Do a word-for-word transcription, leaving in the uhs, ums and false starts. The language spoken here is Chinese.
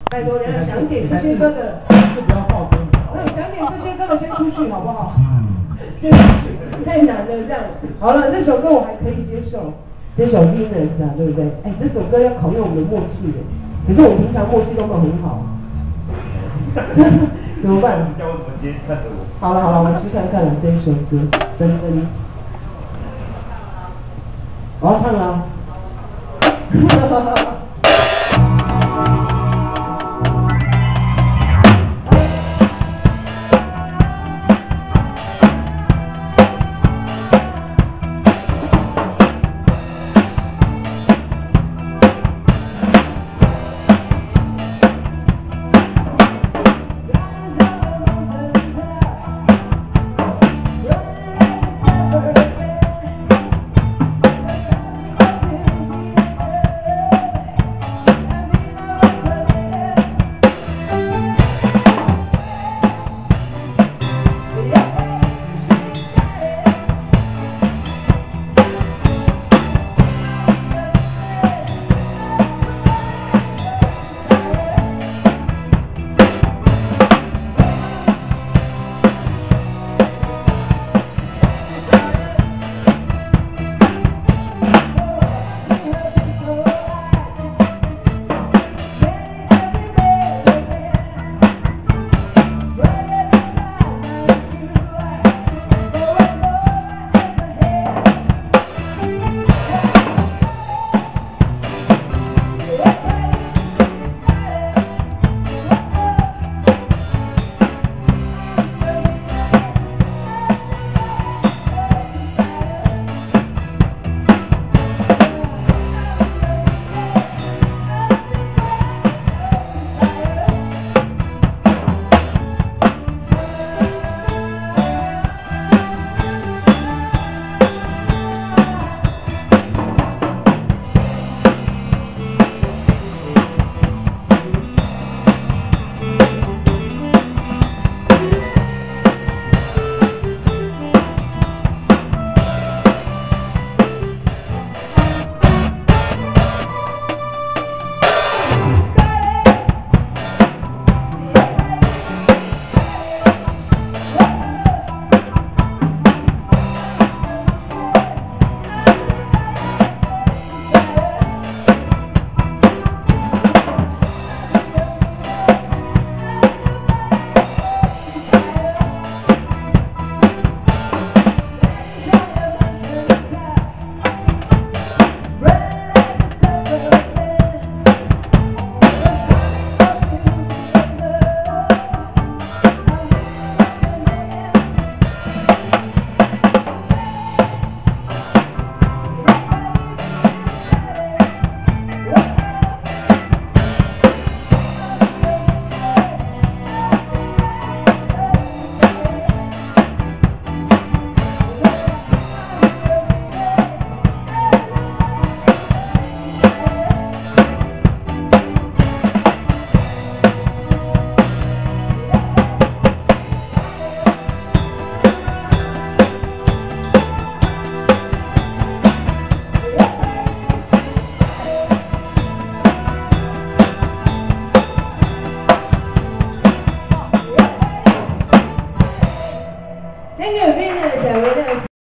拜托，人家想点这些歌的， 就不要报歌。 那想点这些歌的先出去好不好？先出去，太难了这样。好了，这首歌我还可以接受，这首《Venus》啊，对不对？哎，这首歌要考验我们的默契的，可是我平常默契都没有很好。怎么办？ 教我怎么接，看着我。 好了好了，我们去看看了这一首歌，真真。我要唱了。